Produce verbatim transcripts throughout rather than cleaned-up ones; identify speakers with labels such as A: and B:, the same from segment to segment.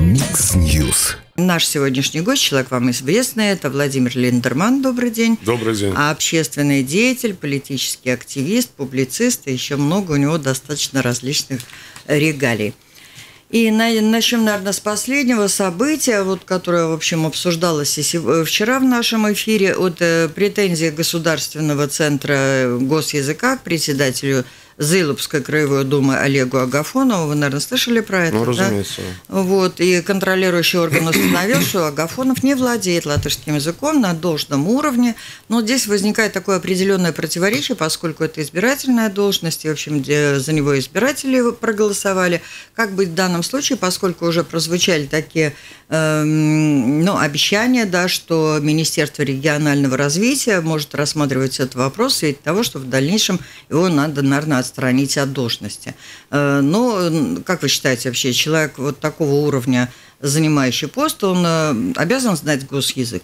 A: Микс Ньюс.
B: Наш сегодняшний гость, человек вам известный, это Владимир Линдерман. Добрый день.
C: Добрый день.
B: А общественный деятель, политический активист, публицист, и еще много у него достаточно различных регалий. И начнем, наверное, с последнего события, вот, которое, в общем, обсуждалось и вчера в нашем эфире, от претензий Государственного центра госязыка к председателю Зылупской краевой думы Олегу Агафонову. Вы, наверное, слышали про это?
C: Ну, разумеется.
B: Да? Вот. И контролирующий орган установил, что Агафонов не владеет латышским языком на должном уровне. Но здесь возникает такое определенное противоречие, поскольку это избирательная должность, и, в общем, за него избиратели проголосовали. Как быть в данном случае, поскольку уже прозвучали такие э, ну, обещания, да, что Министерство регионального развития может рассматривать этот вопрос в свете того, что в дальнейшем его надо, наверное, отстранить от должности. Но, как вы считаете, вообще человек вот такого уровня, занимающий пост, он обязан знать госязык?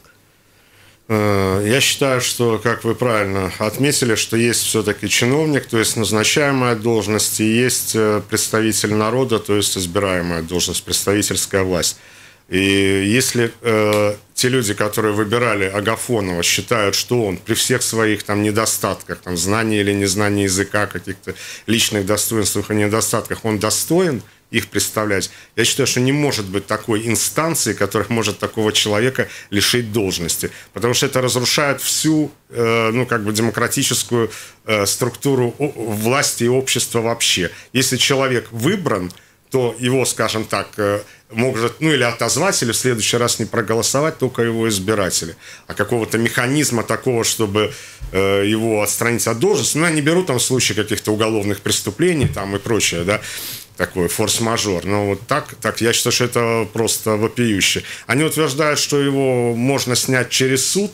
C: Я считаю, что, как вы правильно отметили, что есть все-таки чиновник, то есть назначаемая должность, и есть представитель народа, то есть избираемая должность, представительская власть. И если э, те люди, которые выбирали Агафонова, считают, что он при всех своих там недостатках, там, знании или незнании языка, каких-то личных достоинствах и недостатках, он достоин их представлять, я считаю, что не может быть такой инстанции, которая может такого человека лишить должности. Потому что это разрушает всю э, ну, как бы демократическую э, структуру власти и общества вообще. Если человек выбран, то его, скажем так, может, ну, или отозвать, или в следующий раз не проголосовать только его избиратели. А какого-то механизма такого, чтобы э, его отстранить от должности, ну, я не беру там в случае каких-то уголовных преступлений там и прочее, да, такой форс-мажор. Но вот так, так, я считаю, что это просто вопиюще. Они утверждают, что его можно снять через суд.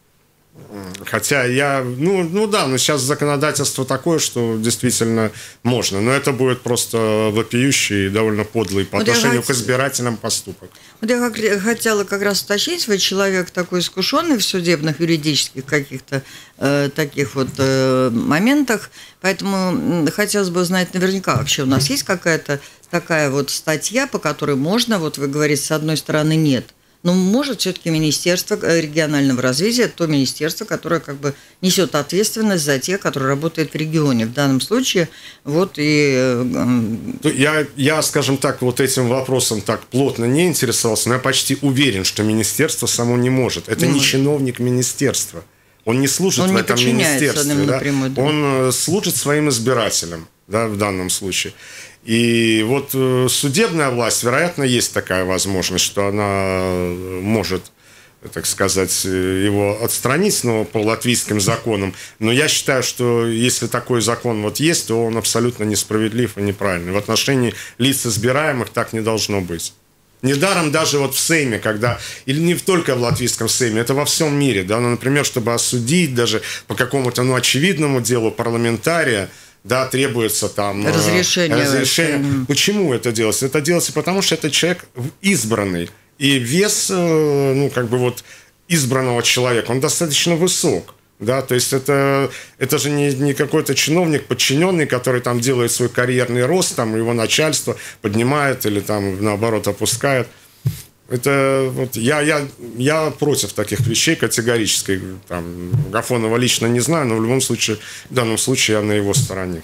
C: Хотя я, ну, ну да, но сейчас законодательство такое, что действительно можно. Но это будет просто вопиющий и довольно подлый по вот отношению к избирателям поступок.
B: Вот я как, хотела как раз уточнить, вы человек такой искушенный в судебных, юридических каких-то э, таких вот э, моментах, поэтому хотелось бы узнать наверняка, вообще у нас есть какая-то такая вот статья, по которой можно, вот вы говорите, с одной стороны нет. Но может все-таки Министерство регионального развития, то министерство, которое как бы несет ответственность за тех, которые работают в регионе. В данном случае вот и...
C: Я, я, скажем так, вот этим вопросом так плотно не интересовался, но я почти уверен, что министерство само не может. Это не, не чиновник министерства. Он не служит
B: он
C: в
B: не
C: этом министерстве. Да?
B: Напрямую, да.
C: Он служит своим избирателям, да, в данном случае. И вот судебная власть, вероятно, есть такая возможность, что она может, так сказать, его отстранить, но по латвийским законам. Но я считаю, что если такой закон вот есть, то он абсолютно несправедлив и неправильный. В отношении лиц избираемых так не должно быть. Недаром даже вот в Сейме, когда, или не только в латвийском Сейме, это во всем мире, да, ну, например, чтобы осудить даже по какому-то, ну, очевидному делу парламентария, да, требуется там
B: разрешение.
C: разрешение. Почему это делается? Это делается потому, что это человек избранный. И вес, ну, как бы вот избранного человека, он достаточно высок. Да, то есть это, это же не, не какой-то чиновник, подчиненный, который там делает свой карьерный рост, там его начальство поднимает или там наоборот опускает. Это вот я, я, я против таких вещей категорически. Там, Агафонова лично не знаю, но в любом случае, в данном случае я на его стороне.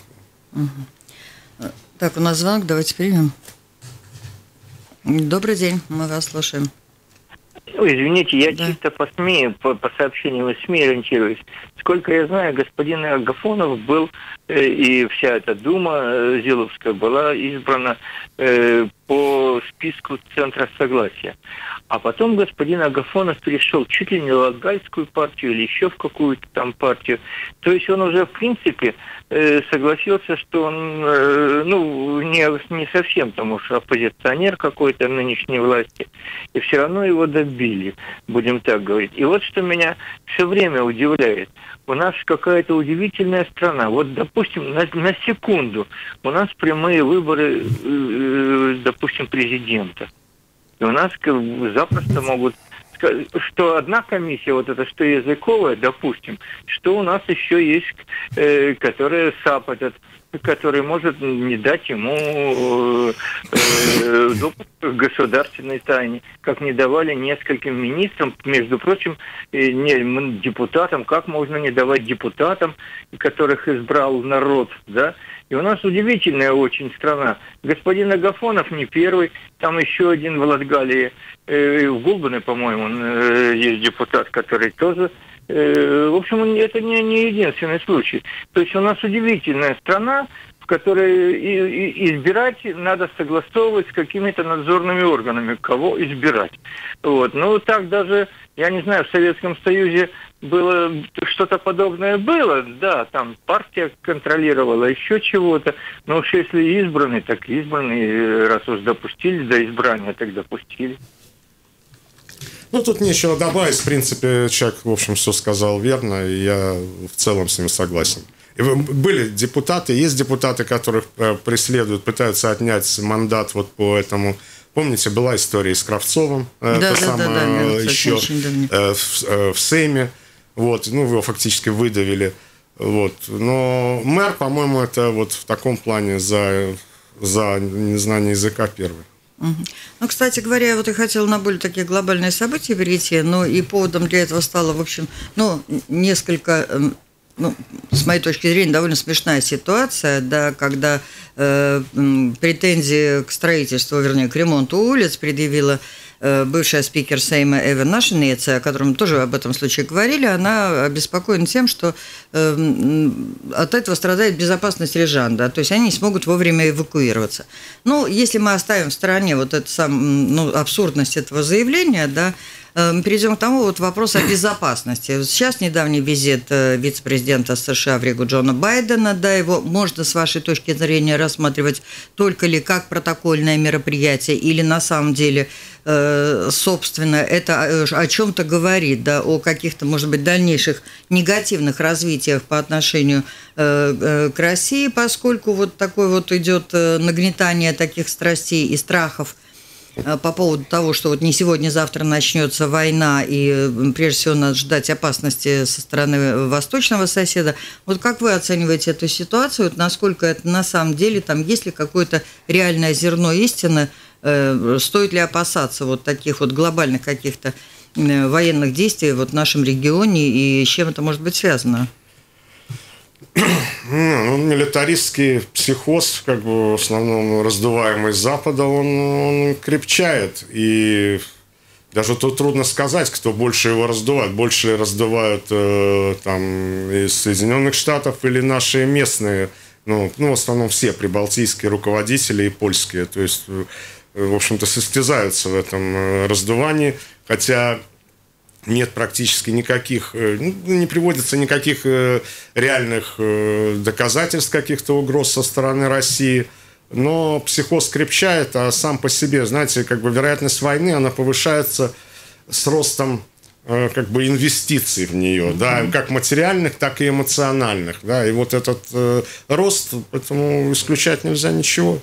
B: Угу. Так, у нас звонок, давайте примем. Добрый день, мы вас слушаем.
D: Ой, извините, я
B: да.
D: чисто по СМИ, по, по сообщениям из СМИ ориентируюсь. Сколько я знаю, господин Агафонов был, э, и вся эта дума э, Зиловская была избрана э, по списку Центра Согласия. А потом господин Агафонов перешел чуть ли не в Латгальскую партию или еще в какую-то там партию. То есть он уже, в принципе, э, согласился, что он, э, ну, не, не совсем там уж оппозиционер какой-то нынешней власти. И все равно его добили, будем так говорить. И вот что меня все время удивляет. У нас какая-то удивительная страна. Вот, допустим, на, на секунду у нас прямые выборы, э, допустим, президента. И у нас запросто могут сказать, что одна комиссия, вот это, что языковая, допустим, что у нас еще есть, э, которая САП этот который может не дать ему э, допуск к государственной тайне, как не давали нескольким министрам, между прочим, не депутатам, как можно не давать депутатам, которых избрал народ, да? И у нас удивительная очень страна. Господин Агафонов не первый, там еще один в Латгалии, э, в Гулбане, по-моему, э, есть депутат, который тоже... Э, в общем, это не, не единственный случай. То есть у нас удивительная страна, в которой и, и избирать надо согласовывать с какими-то надзорными органами, кого избирать. Вот. Ну, так даже, я не знаю, в Советском Союзе было что-то подобное было, да, там партия контролировала еще чего-то, но уж если избранный, так избранный, раз уж допустили до избрания, так допустили.
C: Ну, тут нечего добавить, в принципе, человек, в общем, все сказал верно, и я в целом с ним согласен. И были депутаты, есть депутаты, которых преследуют, пытаются отнять мандат вот по этому. Помните, была история с Кравцовым,
B: да, да,
C: самое,
B: да, да,
C: еще в, в Сейме, вот, ну, его фактически выдавили. Вот. Но мэр, по-моему, это вот в таком плане за, за незнание языка первый.
B: Ну, кстати говоря, я вот и хотела на более такие глобальные события перейти, но и поводом для этого стало, в общем, ну, несколько, ну, с моей точки зрения, довольно смешная ситуация, да, когда э, претензии к строительству, вернее, к ремонту улиц предъявила э, бывшая спикер Сейма Эва Нашинеца, о котором мы тоже об этом случае говорили. Она обеспокоена тем, что э, от этого страдает безопасность рижан, да, то есть они не смогут вовремя эвакуироваться. Ну, если мы оставим в стороне вот эту сам, ну, абсурдность этого заявления, да, перейдем к тому, вот вопрос о безопасности. Сейчас недавний визит вице-президента США в Ригу Джона Байдена, да, его можно с вашей точки зрения рассматривать только ли как протокольное мероприятие или на самом деле, собственно, это о чем-то говорит, да, о каких-то, может быть, дальнейших негативных развитиях по отношению к России, поскольку вот такое вот идет нагнетание таких страстей и страхов по поводу того, что вот не сегодня-завтра начнется война, и прежде всего надо ждать опасности со стороны восточного соседа. Вот как вы оцениваете эту ситуацию? Вот насколько это на самом деле, там есть ли какое-то реальное зерно истины? Стоит ли опасаться вот таких вот глобальных каких-то военных действий вот в нашем регионе, и с чем это может быть связано?
C: Ну, милитаристский психоз, как бы в основном раздуваемый с Запада, он, он крепчает. И даже тут трудно сказать, кто больше его раздувает. Больше раздувают э, там, из Соединенных Штатов или наши местные, ну, ну, в основном все прибалтийские руководители и польские. То есть, в общем-то, состязаются в этом раздувании. Хотя нет практически никаких, не приводится никаких реальных доказательств каких-то угроз со стороны России, но психоз крепчает, а сам по себе, знаете, как бы вероятность войны, она повышается с ростом как бы инвестиций в нее, mm-hmm. да, как материальных, так и эмоциональных, да, и вот этот рост, поэтому исключать нельзя ничего.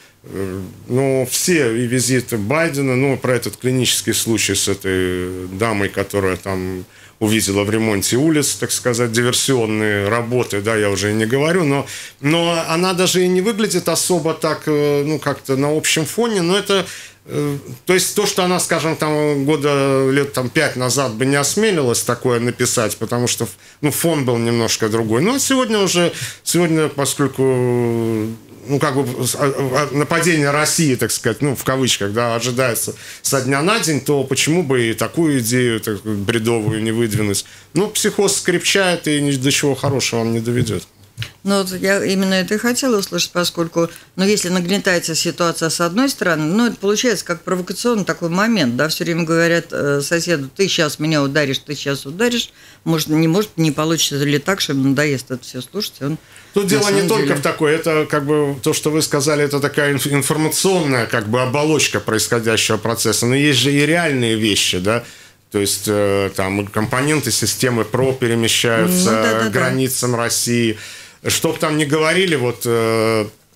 C: Но все и визиты Байдена, ну, про этот клинический случай с этой дамой, которая там увидела в ремонте улиц, так сказать, диверсионные работы, да, я уже и не говорю, но, но она даже и не выглядит особо так, ну, как-то на общем фоне, но это, то есть то, что она, скажем, там года лет там пять назад бы не осмелилась такое написать, потому что, ну, фон был немножко другой, но сегодня уже, сегодня, поскольку ну, как бы нападение России, так сказать, ну, в кавычках, да, ожидается со дня на день, то почему бы и такую идею так, бредовую не выдвинуть? Ну, психоз скрепчает и ни до чего хорошего он не доведет.
B: Ну, вот я именно это и хотела услышать, поскольку, ну, если нагнетается ситуация с одной стороны, ну, это получается как провокационный такой момент, да, все время говорят э, соседу, ты сейчас меня ударишь, ты сейчас ударишь, может, не может, не получится ли так, что ему надоест это все слушать, он...
C: Тут дело не деле... только в такой, это как бы то, что вы сказали, это такая информационная как бы оболочка происходящего процесса, но есть же и реальные вещи, да, то есть э, там компоненты системы ПРО перемещаются ну, да, да, к границам да. России. Что бы там ни говорили, вот э,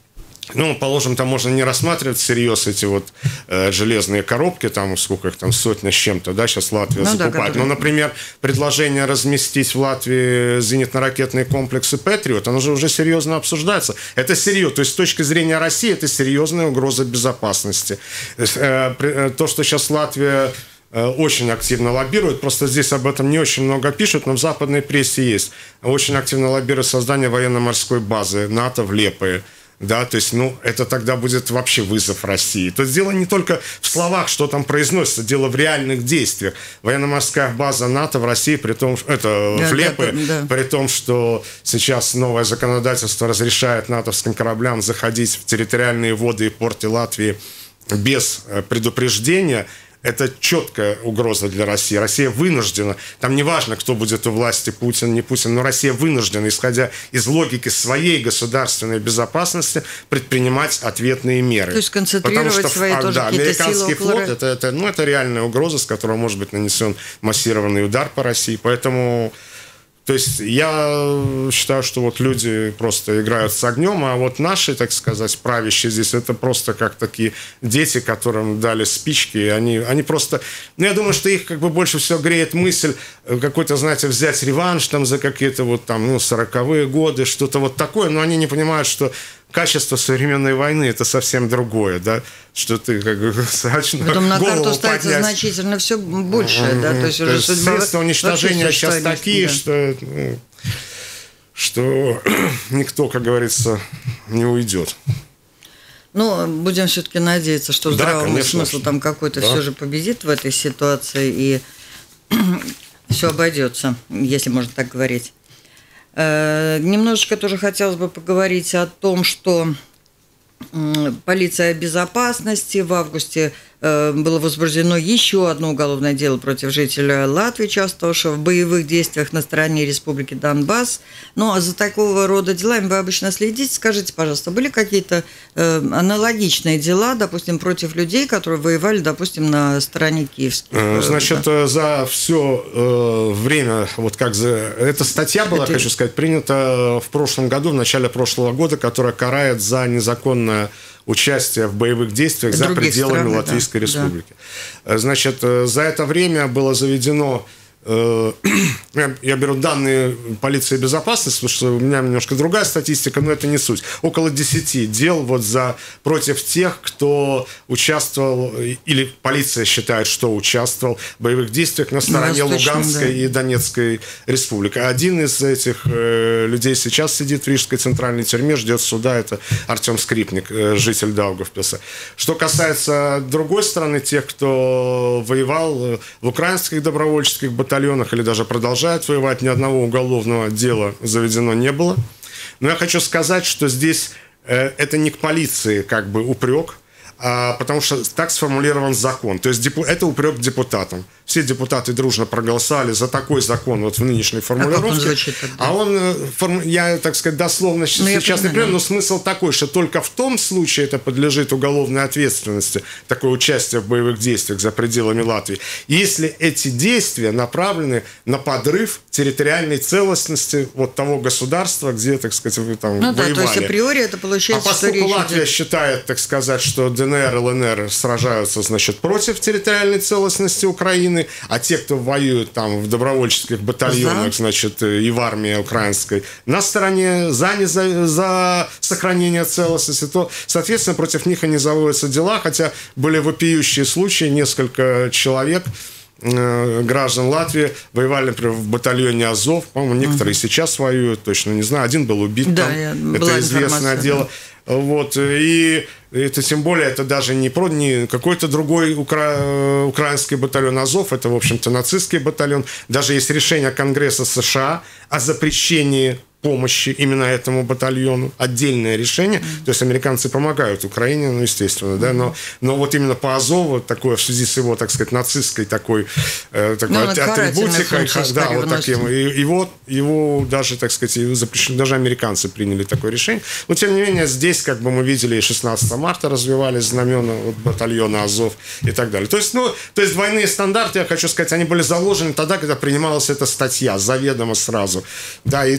C: Ну, положим, там можно не рассматривать всерьез эти вот э, железные коробки, там сколько их там, сотня с чем-то, да, сейчас Латвия ну, закупает. Да, ну, например, предложение разместить в Латвии зенитно-ракетные комплексы «Патриот», оно же уже серьезно обсуждается. Это серьезно, то есть с точки зрения России это серьезная угроза безопасности. Э, э, то, что сейчас Латвия очень активно лоббирует, просто здесь об этом не очень много пишут, но в западной прессе есть. Очень активно лоббирует создание военно-морской базы НАТО в Лепое. Да, то есть, ну, это тогда будет вообще вызов России. То есть дело не только в словах, что там произносится, дело в реальных действиях. Военно-морская база НАТО в России, при том, это да, в Лепое, да, да. при том, что сейчас новое законодательство разрешает натовским кораблям заходить в территориальные воды и порты Латвии без предупреждения. Это четкая угроза для России. Россия вынуждена, там не важно, кто будет у власти, Путин, не Путин, но Россия вынуждена, исходя из логики своей государственной безопасности, предпринимать ответные меры. То
B: есть концентрировать что, свои а, тоже
C: да,
B: какие-то
C: американский
B: силы
C: флот, это, это, ну, это реальная угроза, с которой может быть нанесен массированный удар по России. Поэтому... То есть я считаю, что вот люди просто играют с огнем, а вот наши, так сказать, правящие здесь, это просто как такие дети, которым дали спички, и они, они просто... Ну, я думаю, что их как бы больше всего греет мысль какой-то, знаете, взять реванш там за какие-то вот там, ну, сороковые годы, что-то вот такое, но они не понимают, что качество современной войны – это совсем другое, да, что ты как бы
B: потом на карту ставится поднять. Значительно все больше, mm-hmm. да, то есть
C: то
B: уже
C: есть средства уничтожения сейчас такие, да. что, ну, что никто, как говорится, не уйдет.
B: Ну, будем все-таки надеяться, что здравый да, смысл там какой-то да. все же победит в этой ситуации и все обойдется, если можно так говорить. Немножечко тоже хотелось бы поговорить о том, что полиция безопасности в августе было возбуждено еще одно уголовное дело против жителя Латвии, участвовавшего в боевых действиях на стороне Республики Донбасс. Ну, а за такого рода делами вы обычно следите. Скажите, пожалуйста, были какие-то аналогичные дела, допустим, против людей, которые воевали, допустим, на стороне киевских?
C: Значит, да? за все время, вот как за... Эта статья была, Это... хочу сказать, принята в прошлом году, в начале прошлого года, которая карает за незаконное участие в боевых действиях за пределами стран, Латвийской да, Республики. Да. Значит, за это время было заведено, я беру данные полиции безопасности, потому что у меня немножко другая статистика, но это не суть. Около десяти дел вот за, против тех, кто участвовал, или полиция считает, что участвовал в боевых действиях на стороне Луганской да. и Донецкой республики. Один из этих э, людей сейчас сидит в Рижской центральной тюрьме, ждет суда, это Артем Скрипник, э, житель Даугавпилса. Что касается другой стороны, тех, кто воевал в украинских добровольческих батальонах, или даже продолжает воевать, ни одного уголовного дела заведено не было. Но я хочу сказать, что здесь э, это не к полиции как бы упрек, а, потому что так сформулирован закон. То есть депу, это упрек депутатам. Все депутаты дружно проголосовали за такой закон вот в нынешней формулировке. А, он звучит, а он, я, так сказать, дословно ну, сейчас не понимаю, но смысл такой, что только в том случае это подлежит уголовной ответственности, такое участие в боевых действиях за пределами Латвии, если эти действия направлены на подрыв территориальной целостности вот того государства, где, так сказать, вы там ну, воевали. Да, то есть априори это получается, а поскольку что Латвия идет... считает, так сказать, что ДНР, ЛНР сражаются, значит, против территориальной целостности Украины, а те, кто воюет там в добровольческих батальонах, да. значит, и в армии украинской, на стороне за, не за, за сохранение целостности, то, соответственно, против них и не заводятся дела, хотя были вопиющие случаи, несколько человек, граждан Латвии воевали, например, в батальоне Азов, по-моему, некоторые uh-huh. сейчас воюют, точно не знаю, один был убит да, там, это известное дело. Да. Вот, и это тем более, это даже не, про, не какой-то другой укра... украинский батальон Азов, это, в общем-то, нацистский батальон. Даже есть решение Конгресса США о запрещении помощи именно этому батальону, отдельное решение, mm-hmm. то есть американцы помогают Украине, ну, естественно, mm-hmm. да, но, но вот именно по Азову, такое, в связи с его, так сказать, нацистской такой, э, такой ну, атрибутикой, да, вот таким, и, его, его даже, так сказать, запрещено, даже американцы приняли такое решение, но, тем не менее, здесь, как бы мы видели, и шестнадцатого марта развивались знамена вот, батальона Азов и так далее, то есть, ну, то есть двойные стандарты, я хочу сказать, они были заложены тогда, когда принималась эта статья, заведомо сразу, да, и тут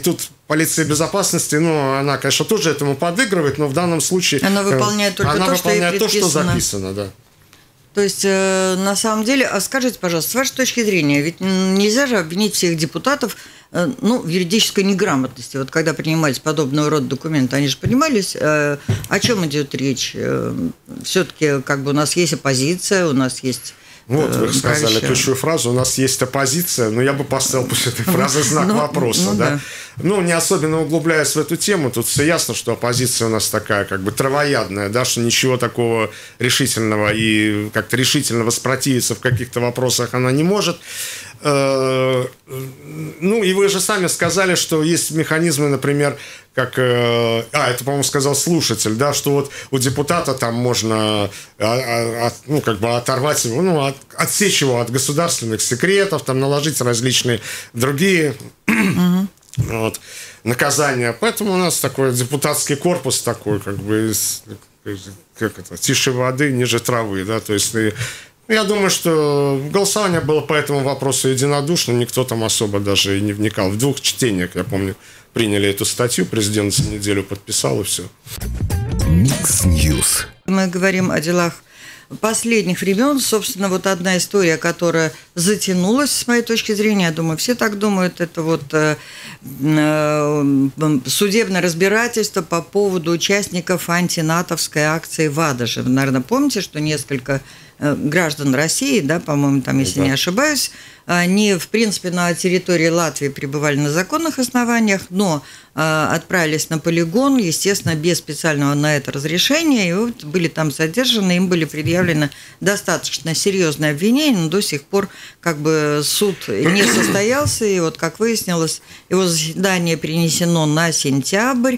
C: полиция безопасности, ну, она, конечно, тоже этому подыгрывает, но в данном случае...
B: Она выполняет только
C: она
B: то,
C: выполняет
B: что ей
C: то, что
B: предписано.
C: записано, да.
B: То есть, э, на самом деле, а скажите, пожалуйста, с вашей точки зрения, ведь нельзя же обвинить всех депутатов э, ну, в юридической неграмотности. Вот когда принимались подобного рода документы, они же понимались, э, о чем идет речь. Э, все-таки как бы у нас есть оппозиция, у нас есть...
C: Вот вы сказали ключевую фразу. У нас есть оппозиция, но я бы поставил после этой фразы знак ну, вопроса. Ну, да? Да. Ну, не особенно углубляясь в эту тему, тут все ясно, что оппозиция у нас такая, как бы травоядная, да, что ничего такого решительного и как-то решительно воспротивиться в каких-то вопросах она не может. Ну, и вы же сами сказали, что есть механизмы, например, как... А, это, по-моему, сказал слушатель, да, что вот у депутата там можно от, ну, как бы оторвать его, ну, от, отсечь его от государственных секретов, там, наложить различные другие вот, наказания. Поэтому у нас такой депутатский корпус такой, как бы, как это, тише воды, ниже травы, да, то есть... Я думаю, что голосование было по этому вопросу единодушным, никто там особо даже и не вникал. В двух чтениях, я помню, приняли эту статью, президент за неделю подписал, и все.
A: Микс Ньюс.
B: Мы говорим о делах последних времен. Собственно, вот одна история, которая затянулась, с моей точки зрения, я думаю, все так думают, это вот э, э, судебное разбирательство по поводу участников антинатовской акции в Адаже. Вы, наверное, помните, что несколько граждан России, да, по-моему, там, если да. не ошибаюсь, они, в принципе, на территории Латвии пребывали на законных основаниях, но э, отправились на полигон, естественно, без специального на это разрешения, и вот были там задержаны, им были предъявлены достаточно серьезные обвинения, но до сих пор как бы суд не состоялся, и вот, как выяснилось, его заседание перенесено на сентябрь.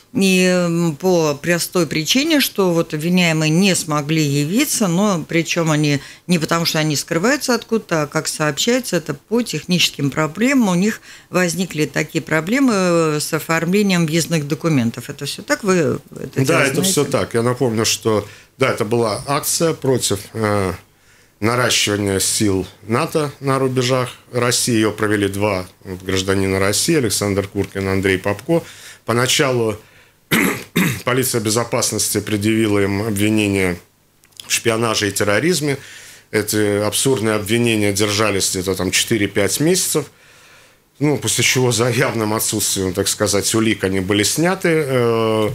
B: И по простой причине, что вот обвиняемые не смогли явиться, но причем они не потому, что они скрываются откуда-то, а как сообщается, это по техническим проблемам. У них возникли такие проблемы с оформлением въездных документов. Это все так? Вы это
C: Да, это все так. Я напомню, что да, это была акция против э, наращивания сил НАТО на рубежах России. Ее провели два вот, гражданина России, Александр Куркин и Андрей Попко. Поначалу полиция безопасности предъявила им обвинения в шпионаже и терроризме. Эти абсурдные обвинения держались где-то там четыре-пять месяцев. Ну, после чего за явным отсутствием, так сказать, улик они были сняты.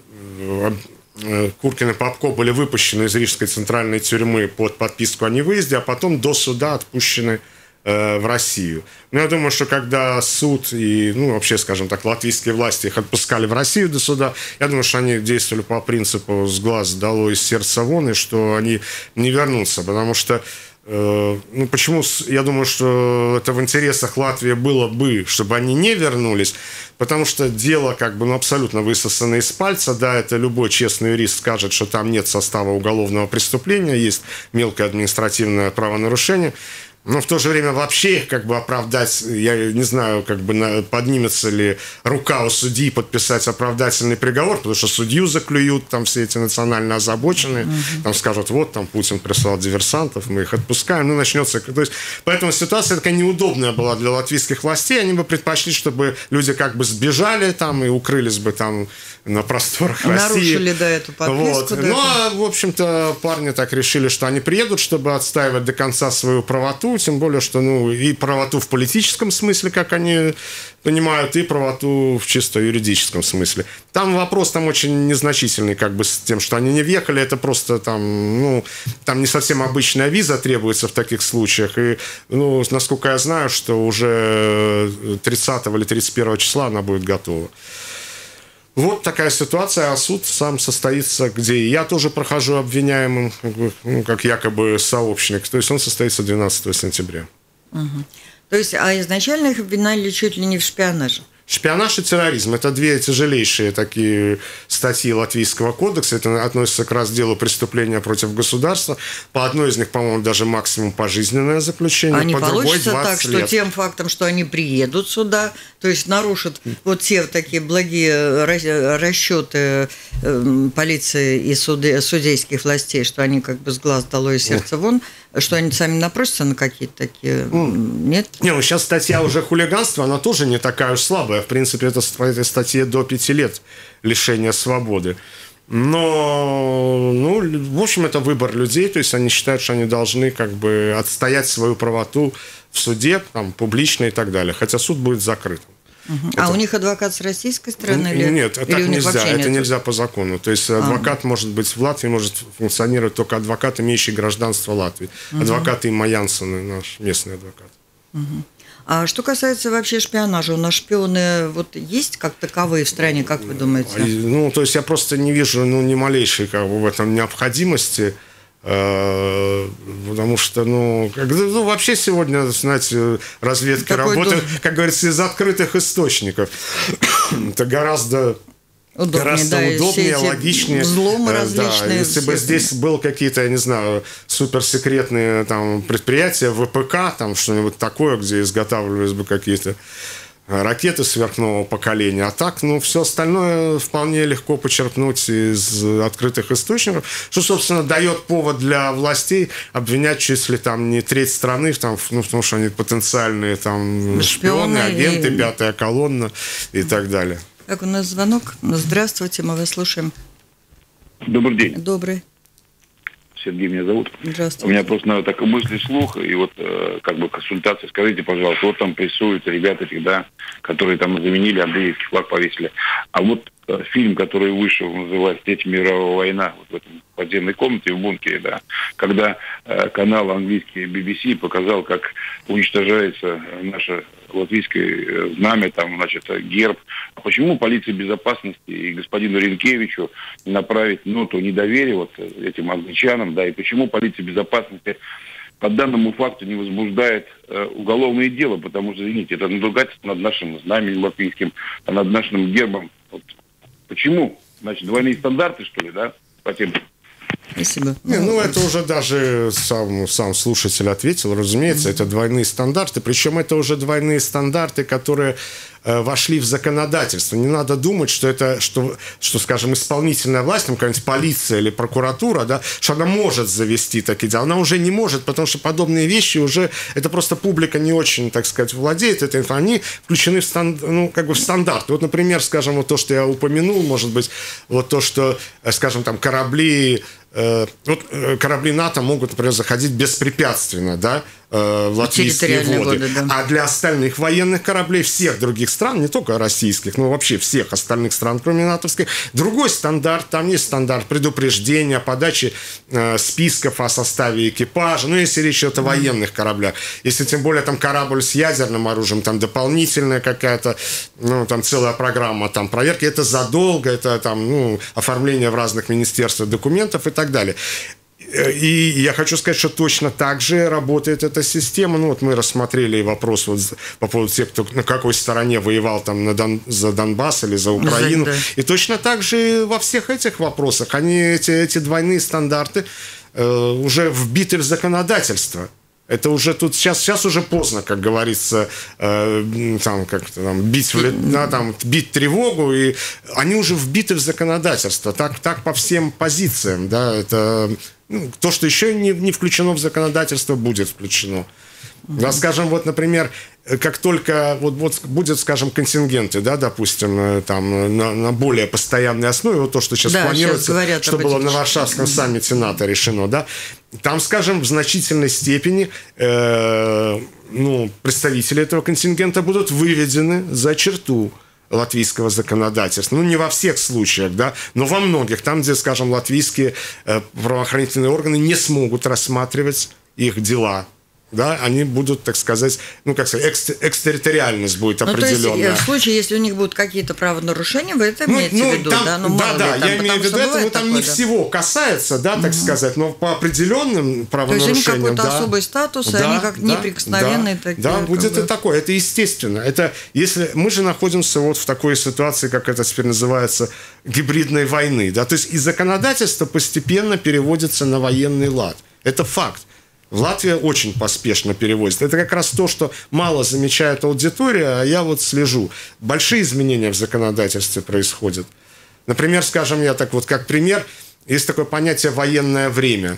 C: Куркин и Попко были выпущены из Рижской центральной тюрьмы под подписку о невыезде, а потом до суда отпущены в Россию. Но я думаю, что когда суд и, ну, вообще, скажем так, латвийские власти их отпускали в Россию до суда, я думаю, что они действовали по принципу «с глаз долой, из сердца вон», и что они не вернутся, потому что э, ну, почему, я думаю, что это в интересах Латвии было бы, чтобы они не вернулись, потому что дело как бы ну, абсолютно высосано из пальца, да, это любой честный юрист скажет, что там нет состава уголовного преступления, есть мелкое административное правонарушение. Но в то же время вообще их как бы оправдать, я не знаю, как бы поднимется ли рука у судьи подписать оправдательный приговор, потому что судью заклюют, там все эти национально озабоченные, угу. там скажут, вот там Путин прислал диверсантов, мы их отпускаем, ну начнется. То есть, поэтому ситуация такая неудобная была для латвийских властей, они бы предпочли, чтобы люди как бы сбежали там и укрылись бы там на просторах России.
B: Нарушили, да, эту подписку.
C: Вот.
B: Да,
C: ну, а, в общем-то, парни так решили, что они приедут, чтобы отстаивать до конца свою правоту, тем более, что ну, и правоту в политическом смысле, как они понимают, и правоту в чисто юридическом смысле. Там вопрос там очень незначительный, как бы с тем, что они не въехали, это просто там, ну, там не совсем обычная виза требуется в таких случаях, и, ну, насколько я знаю, что уже тридцатого или тридцать первого числа она будет готова. Вот такая ситуация, а суд сам состоится где? Я тоже прохожу обвиняемым, ну, как якобы сообщник, то есть он состоится двенадцатого сентября.
B: Угу. То есть, а изначально их обвиняли чуть ли не в шпионаже?
C: Шпионаж и терроризм – это две тяжелейшие такие статьи Латвийского кодекса. Это относится к разделу преступления против государства. По одной из них, по-моему, даже максимум пожизненное заключение.
B: А не
C: по
B: получится
C: другой
B: так, что
C: лет. Тем
B: фактом, что они приедут сюда, то есть нарушат вот те такие благие расчеты полиции и суды, судейских властей, что они как бы с глаз долой и сердца вон, что они сами напросятся на какие-то такие... Нет?
C: Не, ну сейчас статья уже хулиганства, она тоже не такая уж слабая. правы. В принципе, это в этой статье до пяти лет лишения свободы. Но, ну, в общем, это выбор людей, то есть они считают, что они должны как бы отстоять свою правоту в суде, там, публично и так далее, хотя суд будет закрытым.
B: Угу.
C: Это...
B: А у них адвокат с российской стороны? Или...
C: Нет,
B: или
C: так нельзя, это
B: нет?
C: нельзя по закону. То есть адвокат а. может быть в Латвии, может функционировать только адвокат, имеющий гражданство Латвии. Угу. Адвокат Имма Янсен, наш местный адвокат.
B: Угу. А что касается вообще шпионажа, у нас шпионы вот есть как таковые в стране, как вы думаете?
C: Ну, то есть я просто не вижу ну, ни малейшей как бы, в этом необходимости, э, потому что, ну, как, ну, вообще сегодня, знаете, разведки Какой работают, дом? как говорится, из открытых источников. Это гораздо... Удобнее, гораздо да, удобнее, логичнее.
B: Взломы различные.
C: Да, если бы здесь было какие-то, я не знаю, суперсекретные там, предприятия, ВПК, там что-нибудь такое, где изготавливались бы какие-то ракеты сверхнового поколения. А так, ну, все остальное вполне легко почерпнуть из открытых источников, что, собственно, дает повод для властей обвинять чуть ли там не треть страны, там, ну, потому что они потенциальные там, шпионы, агенты, и... пятая колонна и так далее.
B: Как у нас звонок? Здравствуйте, мы вас слушаем.
E: Добрый день.
B: Добрый.
E: Сергей меня зовут.
B: Здравствуйте.
E: У меня просто наверное, такая мысль вслух, и вот э, как бы консультация. Скажите, пожалуйста, вот там прессуют ребята, да, которые там заменили, Андреевский флаг повесили. А вот э, фильм, который вышел, называется «Третья мировая война», вот в этом подземной комнате в бункере, да, когда э, канал английский би би си показал, как уничтожается наше латвийское знамя, там, значит, герб. А почему полиция безопасности и господину Ренкевичу не направить ноту недоверия вот этим англичанам, да, и почему полиция безопасности по данному факту не возбуждает э, уголовное дело, потому что, извините, это надругательство над нашим знаменем латвийским, над нашим гербом. Вот. Почему? Значит, двойные стандарты, что ли, да, по тем...
B: Спасибо.
C: Не, ну, это уже даже сам, сам слушатель ответил, разумеется, mm-hmm. это двойные стандарты, причем это уже двойные стандарты, которые э, вошли в законодательство. Не надо думать, что это, что, что скажем, исполнительная власть, там какая-нибудь полиция или прокуратура, да, что она может завести такие дела. Она уже не может, потому что подобные вещи уже, это просто публика не очень, так сказать, владеет этой информацией, они включены в, станд, ну, как бы в стандарты. Вот, например, скажем, вот то, что я упомянул, может быть, вот то, что, скажем, там корабли, вот корабли НАТО могут, например, заходить беспрепятственно, да, в латвийские воды. воды да. А для остальных военных кораблей всех других стран, не только российских, но вообще всех остальных стран, кроме натовских, другой стандарт. Там есть стандарт предупреждения, подачи э, списков о составе экипажа. Ну, если речь идет о военных кораблях. Если тем более там корабль с ядерным оружием, там дополнительная какая-то, ну, там целая программа там проверки. Это задолго, это там, ну, оформление в разных министерствах документов и так далее. И я хочу сказать, что точно так же работает эта система. Ну, вот мы рассмотрели вопрос вот по поводу тех, кто на какой стороне воевал там на Дон, за Донбасс или за Украину. Да. И точно так же во всех этих вопросах они, эти, эти двойные стандарты э, уже вбиты в законодательство. Это уже тут сейчас, сейчас уже поздно, как говорится, э, там, как там, бить, в, да, там, бить тревогу, и они уже вбиты в законодательство. Так, так по всем позициям. Да, это, ну, то, что еще не, не включено в законодательство, будет включено. Да, скажем, вот, например, как только вот, вот будет, скажем, контингенты, да, допустим, там, на, на более постоянной основе, вот то, что сейчас да, планируется, сейчас говорят, что было на Варшавском саммите НАТО решено, да, там, скажем, в значительной степени э, ну, представители этого контингента будут выведены за черту латвийского законодательства. Ну, не во всех случаях, да, но во многих. Там, где, скажем, латвийские э, правоохранительные органы не смогут рассматривать их дела. Да, они будут, так сказать, ну, как сказать, экс- экстерриториальность будет ну, определенная.
B: То есть, в случае, если у них будут какие-то правонарушения, вы это имеете ну, в виду,
C: там,
B: да? Ну,
C: да, да,
B: там,
C: я имею в виду, это ну, там такое, не да? всего касается, да, так угу. сказать, но по определенным правонарушениям. То есть, у них какой-то
B: да, особый статус, да, и они как да, неприкосновенные.
C: Да,
B: такие,
C: да будет
B: бы.
C: и такое, это естественно. Это, если мы же находимся вот в такой ситуации, как это теперь называется, гибридной войны, да, то есть и законодательство постепенно переводится на военный лад. Это факт. Латвия очень поспешно переводит. Это как раз то, что мало замечает аудитория, а я вот слежу. Большие изменения в законодательстве происходят. Например, скажем, я так вот как пример, есть такое понятие «военное время».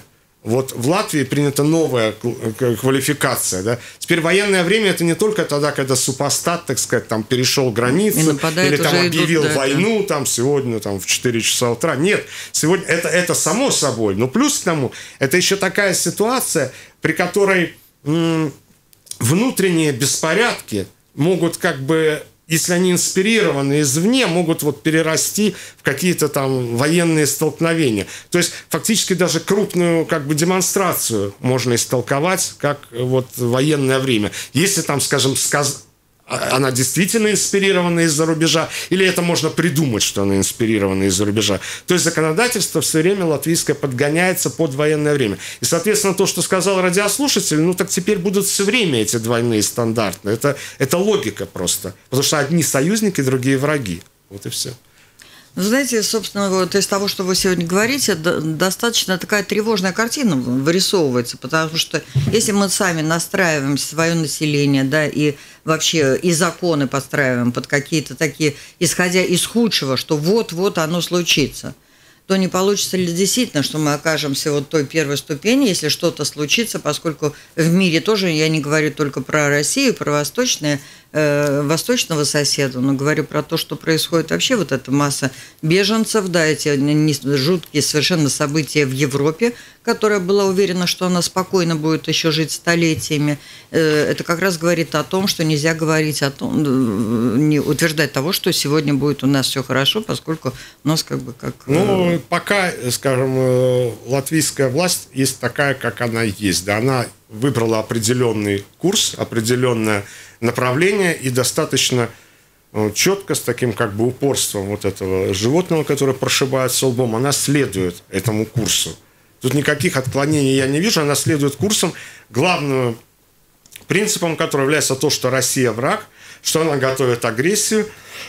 C: Вот в Латвии принята новая квалификация. Да? Теперь военное время – это не только тогда, когда супостат, так сказать, там, перешел границу или там, объявил идут, да, войну да. там, сегодня там, в четыре часа утра. Нет, сегодня это, это само собой. Но плюс к тому, это еще такая ситуация, при которой м- внутренние беспорядки могут как бы... если они инспирированы извне, могут вот перерасти в какие-то там военные столкновения. То есть фактически даже крупную как бы демонстрацию можно истолковать как вот военное время. Если там, скажем, сказ... она действительно инспирирована из-за рубежа, или это можно придумать, что она инспирирована из-за рубежа. То есть законодательство все время латвийское подгоняется под военное время. И, соответственно, то, что сказал радиослушатель, ну так теперь будут все время эти двойные стандарты. Это, это логика просто. Потому что одни союзники, другие враги. Вот и все.
B: Знаете, собственно, вот из того, что вы сегодня говорите, достаточно такая тревожная картина вырисовывается, потому что если мы сами настраиваем свое население, да, и вообще и законы подстраиваем под какие-то такие, исходя из худшего, что вот-вот оно случится, то не получится ли действительно, что мы окажемся вот той первой ступени, если что-то случится, поскольку в мире тоже, я не говорю только про Россию, про восточные, э, восточного соседа, но говорю про то, что происходит вообще, вот эта масса беженцев, да, эти жуткие совершенно события в Европе, которая была уверена, что она спокойно будет еще жить столетиями. Э, это как раз говорит о том, что нельзя говорить о том, не утверждать того, что сегодня будет у нас все хорошо, поскольку у нас как бы как...
C: Ну, пока, скажем, латвийская власть есть такая, как она есть. Да, она выбрала определенный курс, определенное направление и достаточно четко, с таким как бы упорством вот этого животного, которое прошибается лбом, она следует этому курсу. Тут никаких отклонений я не вижу, она следует курсом, главным принципом которого является то, что Россия враг, что она готовит агрессию,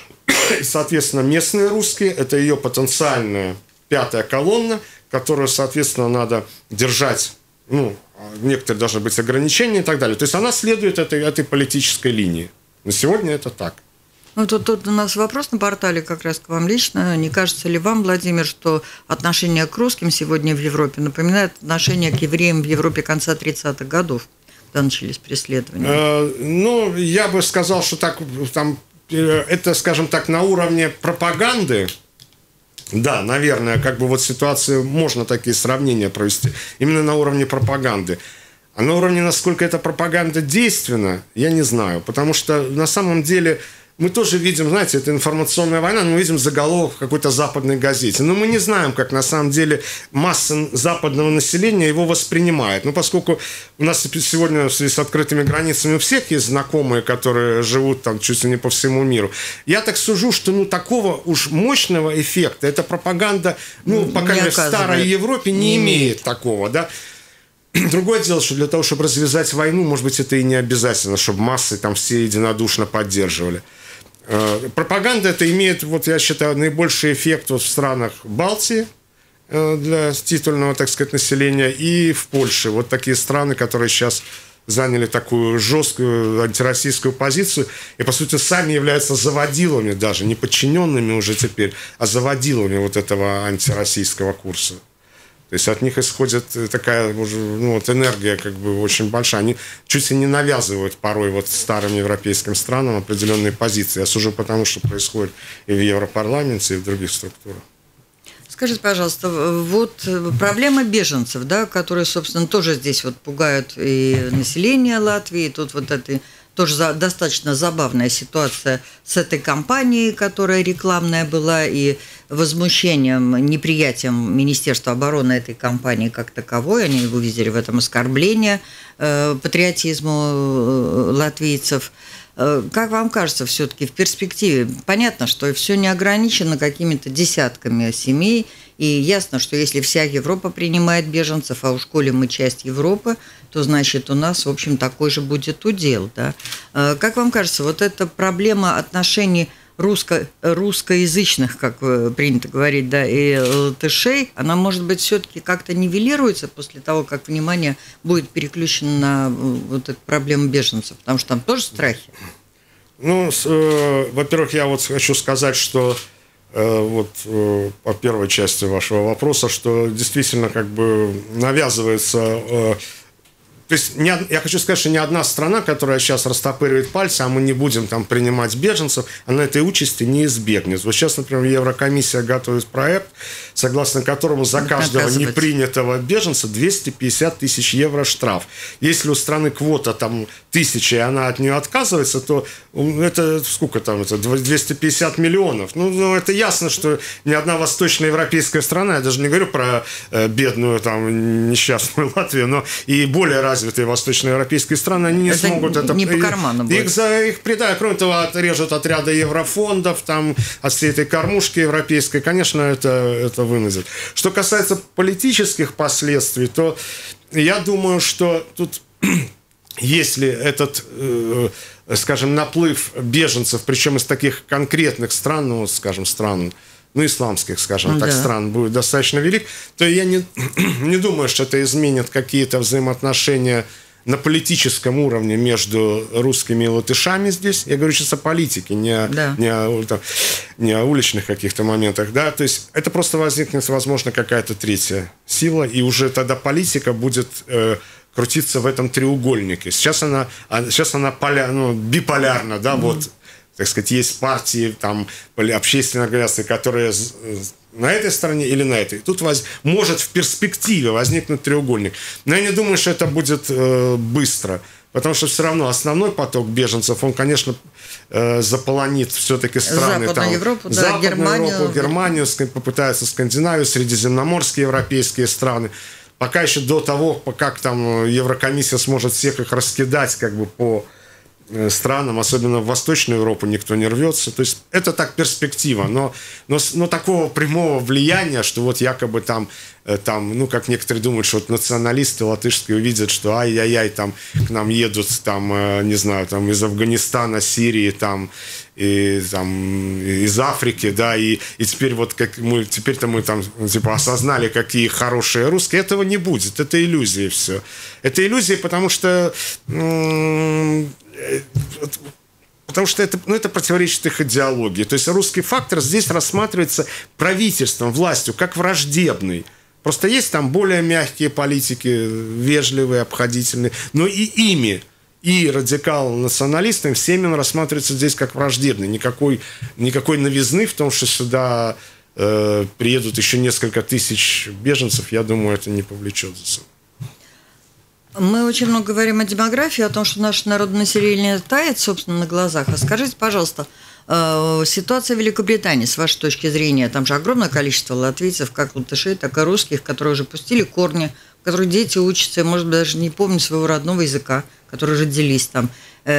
C: и, соответственно, местные русские – это ее потенциальная пятая колонна, которую, соответственно, надо держать, ну, некоторые должны быть ограничения и так далее. То есть она следует этой, этой политической линии. На сегодня это так.
B: Ну, тут, тут у нас вопрос на портале как раз к вам лично. Не кажется ли вам, Владимир, что отношение к русским сегодня в Европе напоминает отношение к евреям в Европе конца тридцатых годов, когда начались преследования?
C: Э, ну, я бы сказал, что так, там, это, скажем так, на уровне пропаганды. Да, наверное, как бы вот ситуацию можно такие сравнения провести. Именно на уровне пропаганды. А на уровне, насколько эта пропаганда действенна, я не знаю. Потому что на самом деле мы тоже видим, знаете, это информационная война, мы видим заголовок в какой-то западной газете. Но мы не знаем, как на самом деле масса западного населения его воспринимает. Ну, поскольку у нас сегодня в связи с открытыми границами у всех есть знакомые, которые живут там чуть ли не по всему миру. Я так сужу, что ну такого уж мощного эффекта эта пропаганда, ну, по крайней мере, в старой Европе не, не имеет, имеет такого, да. Другое дело, что для того, чтобы развязать войну, может быть, это и не обязательно, чтобы массы там все единодушно поддерживали. Пропаганда это имеет, вот я считаю, наибольший эффект вот в странах Балтии для титульного, так сказать, населения и в Польше. Вот такие страны, которые сейчас заняли такую жесткую антироссийскую позицию и, по сути, сами являются заводилами даже, не подчиненными уже теперь, а заводилами вот этого антироссийского курса. То есть от них исходит такая ну, вот энергия как бы очень большая. Они чуть ли не навязывают порой вот старым европейским странам определенные позиции. Я сужу потому, что происходит и в Европарламенте, и в других структурах.
B: Скажите, пожалуйста, вот проблема беженцев, да, которые, собственно, тоже здесь вот пугают и население Латвии, тут вот это... Тоже за, достаточно забавная ситуация с этой компанией, которая рекламная была, и возмущением, неприятием Министерства обороны этой компании как таковой. Они увидели в этом оскорбление э, патриотизму э, латвийцев. Э, как вам кажется, все-таки в перспективе? Понятно, что все не ограничено какими-то десятками семей, и ясно, что если вся Европа принимает беженцев, а уж коли мы часть Европы, то, значит, у нас, в общем, такой же будет удел. Да? Как вам кажется, вот эта проблема отношений русско- русскоязычных, как принято говорить, да, и латышей, она, может быть, все-таки как-то нивелируется после того, как внимание будет переключено на вот эту проблему беженцев? Потому что там тоже страхи.
C: Ну, с, э, во-первых, я вот хочу сказать, что вот по первой части вашего вопроса, что действительно как бы навязывается... То есть не, я хочу сказать, что ни одна страна, которая сейчас растопыривает пальцы, а мы не будем там принимать беженцев, она этой участи не избегнет. Вот сейчас, например, Еврокомиссия готовит проект, согласно которому за каждого непринятого беженца двести пятьдесят тысяч евро штраф. Если у страны квота там тысяча, и она от нее отказывается, то это сколько там, это двести пятьдесят миллионов. Ну, ну это ясно, что ни одна восточноевропейская страна, я даже не говорю про э, бедную там несчастную Латвию, но и более развитые восточноевропейские страны, они не это смогут это...
B: не по карману
C: их,
B: будет.
C: Их, за, их предают. Кроме того, отрежут отряды еврофондов, там, от всей этой кормушки европейской. Конечно, это, это вынудит. Что касается политических последствий, то я думаю, что тут, если этот, э, скажем, наплыв беженцев, причем из таких конкретных стран, ну, скажем, стран, ну, исламских, скажем так, да. стран будет достаточно велик, то я не, не думаю, что это изменит какие-то взаимоотношения на политическом уровне между русскими и латышами здесь. Я говорю сейчас о политике, не, да. не, о, там, не о уличных каких-то моментах. Да? То есть это просто возникнет, возможно, какая-то третья сила, и уже тогда политика будет... Э, крутиться в этом треугольнике. Сейчас она, сейчас она поля, ну, биполярна, да, mm-hmm. вот, так сказать, есть партии, там, общественные организации, которые на этой стороне или на этой. Тут воз... может в перспективе возникнуть треугольник. Но я не думаю, что это будет э, быстро, потому что все равно основной поток беженцев, он, конечно, э, заполонит все-таки страны.
B: Западную
C: там,
B: Европу, да,
C: Западную
B: Германию.
C: Европу, Германию, попытаются Скандинавию, средиземноморские европейские страны. Пока еще до того, как там Еврокомиссия сможет всех их раскидать как бы по странам, особенно в Восточную Европу, никто не рвется. То есть это так перспектива, но, но, но такого прямого влияния, что вот якобы там, там, ну, как некоторые думают, что вот националисты латышские увидят, что ай-яй-яй, там к нам едут, там, не знаю, там из Афганистана, Сирии, там, и, там, из Африки, да, и, и теперь вот как мы, теперь-то мы там, типа, осознали, какие хорошие русские. Этого не будет, это иллюзии все. Это иллюзии, потому что м- потому что это, ну, это противоречит их идеологии. То есть русский фактор здесь рассматривается правительством, властью, как враждебный. Просто есть там более мягкие политики, вежливые, обходительные, но и ими, и радикал-националистами, всеми он рассматривается здесь как враждебный. Никакой, никакой новизны в том, что сюда э, приедут еще несколько тысяч беженцев, я думаю, это не повлечет за собой.
B: Мы очень много говорим о демографии, о том, что наше народонаселение тает, собственно, на глазах. А скажите, пожалуйста, ситуация в Великобритании, с вашей точки зрения, там же огромное количество латвийцев, как латышей, так и русских, которые уже пустили корни, в которых дети учатся, может быть, даже не помнят своего родного языка, которые родились там.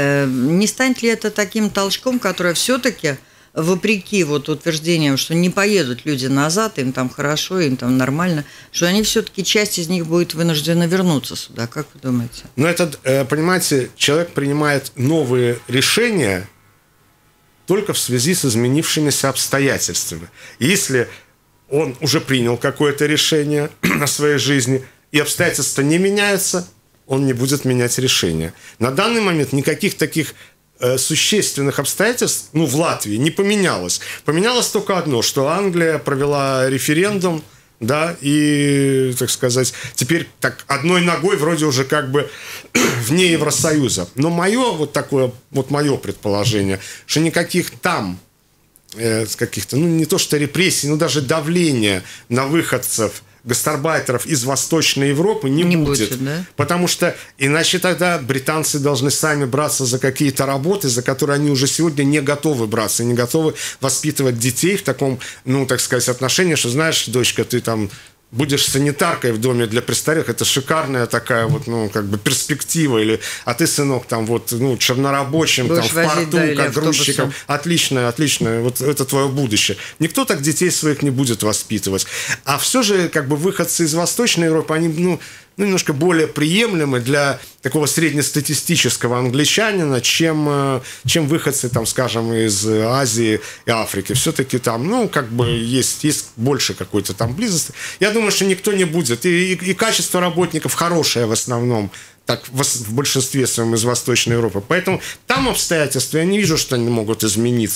B: Не станет ли это таким толчком, который все-таки, вопреки вот утверждениям, что не поедут люди назад, им там хорошо, им там нормально, что они все-таки, часть из них будет вынуждена вернуться сюда. Как вы думаете?
C: Ну, это, понимаете, человек принимает новые решения только в связи с изменившимися обстоятельствами. Если он уже принял какое-то решение на своей жизни, и обстоятельства не меняются, он не будет менять решение. На данный момент никаких таких существенных обстоятельств, ну, в Латвии не поменялось. Поменялось только одно, что Англия провела референдум, да, и, так сказать, теперь так одной ногой вроде уже как бы вне Евросоюза. Но мое вот такое, вот мое предположение, что никаких там э, каких-то, ну, не то что репрессий, но даже давления на выходцев, гастарбайтеров из Восточной Европы не, не будет. будет да? Потому что иначе тогда британцы должны сами браться за какие-то работы, за которые они уже сегодня не готовы браться, не готовы воспитывать детей в таком, ну, так сказать, отношении, что, знаешь, дочка, ты там будешь санитаркой в доме для престарелых, это шикарная такая вот, ну, как бы перспектива, или, а ты, сынок, там вот, ну, чернорабочим,
B: будешь
C: там, в
B: возить,
C: порту,
B: да,
C: как грузчиком, отличное, отличное, вот это твое будущее. Никто так детей своих не будет воспитывать. А все же, как бы, выходцы из Восточной Европы, они, ну, ну, немножко более приемлемы для такого среднестатистического англичанина, чем, чем выходцы, там, скажем, из Азии и Африки. Все-таки там, ну, как бы есть, есть больше какой-то там близости. Я думаю, что никто не будет. И, и, и качество работников хорошее в основном, так в, в большинстве своем из Восточной Европы. Поэтому там обстоятельства, я не вижу, что они могут измениться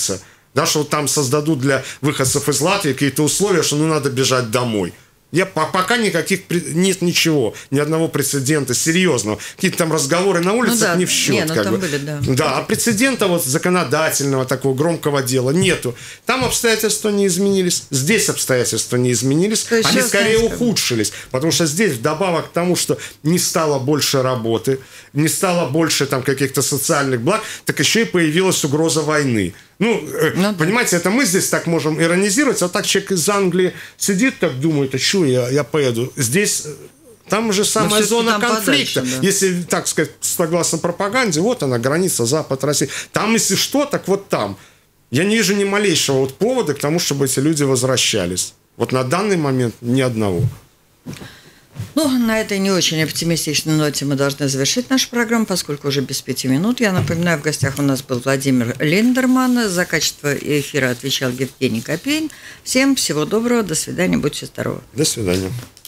C: Да, что там создадут для выходцев из Латвии какие-то условия, что ну надо бежать домой. Я, пока никаких нет ничего, ни одного прецедента серьезного. Какие-то там разговоры на улице, ну, да. не в счет.
B: Не, ну,
C: как
B: там
C: бы.
B: Были, да.
C: да, а прецедента вот законодательного такого громкого дела нету. Там обстоятельства не изменились, здесь обстоятельства не изменились, они скорее ухудшились. Потому что здесь вдобавок к тому, что не стало больше работы, не стало больше там каких-то социальных благ, так еще и появилась угроза войны. Ну, ну, понимаете, это мы здесь так можем иронизировать, а так человек из Англии сидит, так думает, а что я, я поеду. Здесь, там же самая зона конфликта. Подальше, да. Если, так сказать, согласно пропаганде, вот она, граница Запад России. Там, если что, так вот там. Я не вижу ни малейшего вот повода к тому, чтобы эти люди возвращались. Вот на данный момент ни одного.
B: Ну, на этой не очень оптимистичной ноте мы должны завершить нашу программу, поскольку уже без пяти минут. Я напоминаю, в гостях у нас был Владимир Линдерман. За качество эфира отвечал Евгений Копейн. Всем всего доброго, до свидания, будьте здоровы.
C: До свидания.